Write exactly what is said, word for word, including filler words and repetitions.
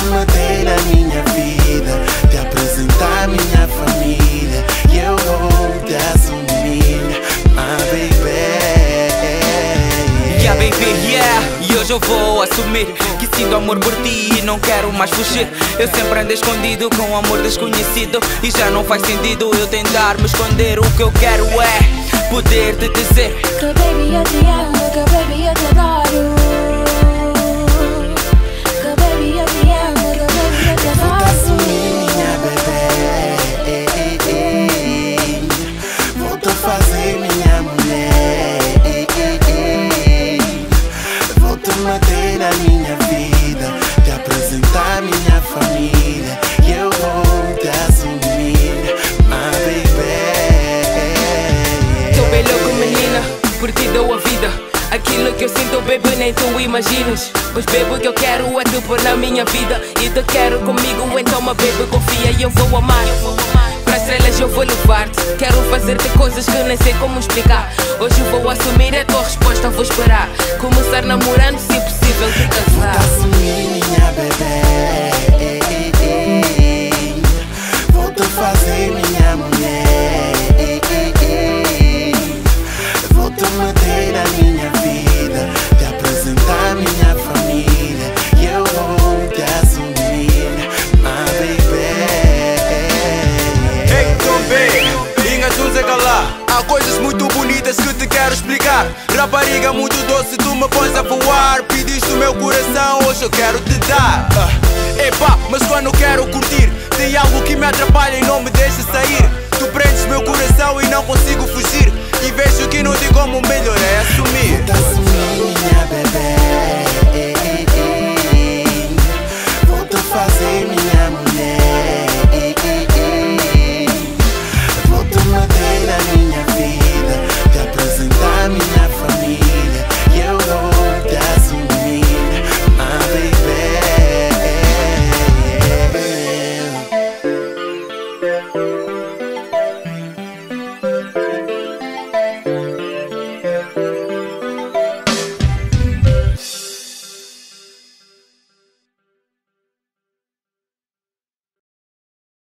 meter na minha vida, te apresentar minha família, e eu vou te assumir, my baby. Yeah baby, yeah, e hoje eu vou assumir que sinto amor por ti e não quero mais fugir. Eu sempre andei escondido com um amor desconhecido, e já não faz sentido eu tentar me esconder. O que eu quero é poder te dizer que baby eu te amo, que baby eu te adoro, que baby eu te amo, que baby eu te adoro. Vou te assumir, minha bebê, vou te fazer minha mulher, vou te meter na minha vida, te apresentar minha família, e eu vou te assumir, my baby. Tô bem louco, menina, por ti dou a vida. Aquilo que eu sinto, baby, nem tu imaginas. Pois, baby, o que eu quero é te pôr na minha vida, e te quero comigo, então, my baby, confia e eu vou amar. Para as estrelas eu vou levar-te, quero fazer-te coisas que nem sei como explicar. Hoje vou assumir a tua resposta, vou esperar começar namorando, se possível, te casar. Vou te assumir, minha bebê, vou te fazer minha mulher, vou te meter na minha vida, te apresentar minha família, e eu vou te assumir, my baby. Ei, Tombe, Inga Zunze Galá. Há coisas muito bonitas que te quero explicar. Rapariga muito doce, tu me pões a voar. Pediste o meu coração, hoje eu quero te dar. uh, Epá, mas quando quero curtir, tem algo que me atrapalha e não me deixa sair. Tu prendes meu coração e não consigo fugir, e vejo que não tem como melhor é assumir. Vou te assumir, minha bebê,